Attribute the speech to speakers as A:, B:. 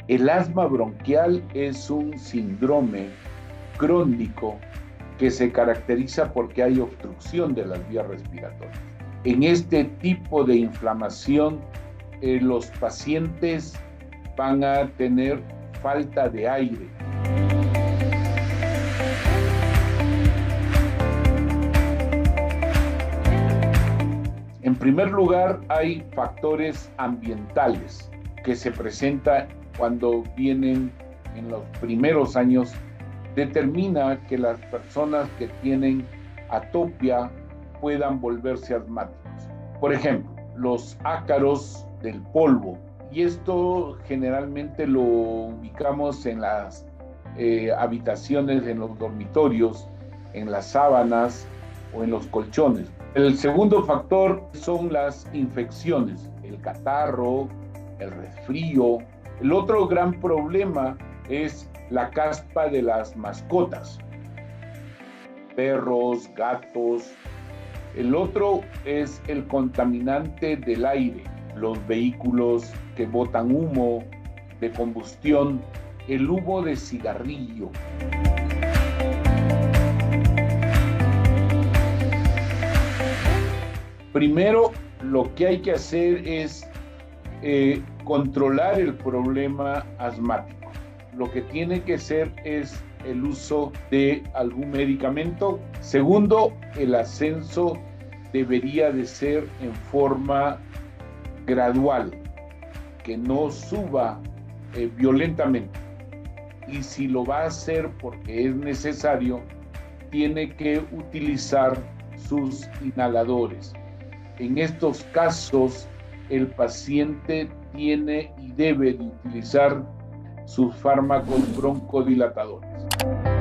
A: El asma bronquial es un síndrome crónico que se caracteriza porque hay obstrucción de las vías respiratorias. En este tipo de inflamación, los pacientes van a tener falta de aire. En primer lugar, hay factores ambientales que se presentan cuando vienen en los primeros años. Determina que las personas que tienen atopia puedan volverse asmáticos. Por ejemplo, los ácaros del polvo, y esto generalmente lo ubicamos en las habitaciones, en los dormitorios, en las sábanas o en los colchones. El segundo factor son las infecciones, el catarro, el resfrío. El otro gran problema es la caspa de las mascotas, perros, gatos. El otro es el contaminante del aire, los vehículos que botan humo de combustión, el humo de cigarrillo. Primero, lo que hay que hacer es controlar el problema asmático. Lo que tiene que ser es el uso de algún medicamento. Segundo, el ascenso debería de ser en forma gradual, que no suba violentamente. Y si lo va a hacer porque es necesario, tiene que utilizar sus inhaladores. En estos casos, el paciente tiene y debe de utilizar sus fármacos broncodilatadores.